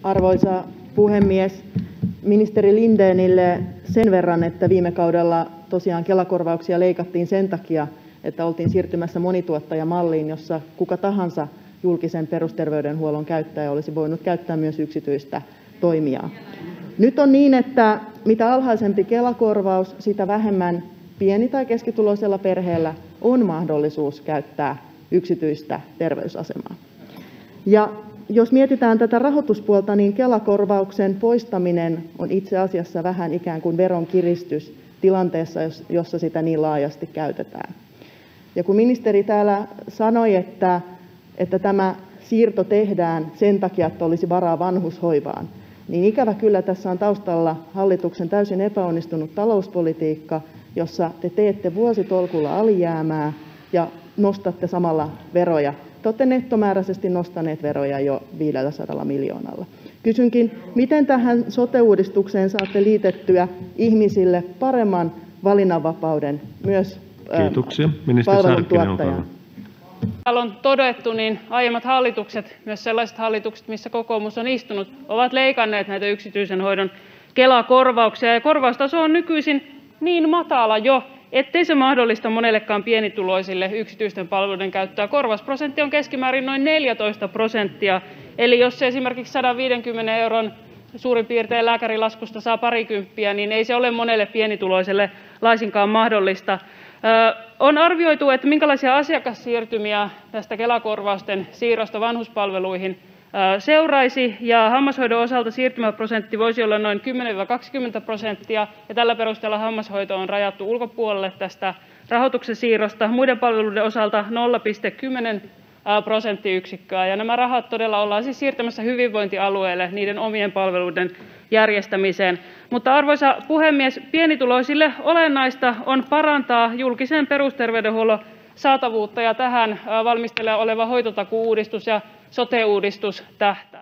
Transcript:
Arvoisa puhemies! Ministeri Lindénille sen verran, että viime kaudella tosiaan Kela-korvauksia leikattiin sen takia, että oltiin siirtymässä monituottajamalliin, jossa kuka tahansa julkisen perusterveydenhuollon käyttäjä olisi voinut käyttää myös yksityistä toimijaa. Nyt on niin, että mitä alhaisempi Kela-korvaus, sitä vähemmän pieni- tai keskituloisella perheellä on mahdollisuus käyttää yksityistä terveysasemaa. Ja jos mietitään tätä rahoituspuolta, niin Kela-korvauksen poistaminen on itse asiassa vähän ikään kuin veronkiristys tilanteessa, jossa sitä niin laajasti käytetään. Ja kun ministeri täällä sanoi, että tämä siirto tehdään sen takia, että olisi varaa vanhushoivaan, niin ikävä kyllä tässä on taustalla hallituksen täysin epäonnistunut talouspolitiikka, jossa te teette vuositolkulla alijäämää ja nostatte samalla veroja. Te olette nettomääräisesti nostaneet veroja jo 500 miljoonalla. Kysynkin, miten tähän sote-uudistukseen saatte liitettyä ihmisille paremman valinnanvapauden myös palveluntuottajaan? Täällä on todettu, niin aiemmat hallitukset, myös sellaiset hallitukset, missä kokoomus on istunut, ovat leikanneet näitä yksityisen hoidon Kela-korvauksia. Ja korvaustaso on nykyisin niin matala jo, ettei se mahdollista monellekaan pienituloisille yksityisten palveluiden käyttöä. Korvausprosentti on keskimäärin noin 14%. Eli jos se esimerkiksi 150 euron suurin piirtein lääkärilaskusta saa parikymppiä, niin ei se ole monelle pienituloiselle laisinkaan mahdollista. On arvioitu, että minkälaisia asiakassiirtymiä tästä Kela-korvausten siirrosta vanhuspalveluihin seuraisi, ja hammashoidon osalta siirtymäprosentti voisi olla noin 10–20%, ja tällä perusteella hammashoito on rajattu ulkopuolelle tästä rahoituksen siirrosta. Muiden palveluiden osalta 0,10 prosenttiyksikköä, ja nämä rahat todella ollaan siis siirtämässä hyvinvointialueille niiden omien palveluiden järjestämiseen. Mutta arvoisa puhemies, pienituloisille olennaista on parantaa julkisen perusterveydenhuollon saatavuutta, ja tähän valmisteilla oleva hoitotakuu-uudistus ja sote-uudistus tähtää.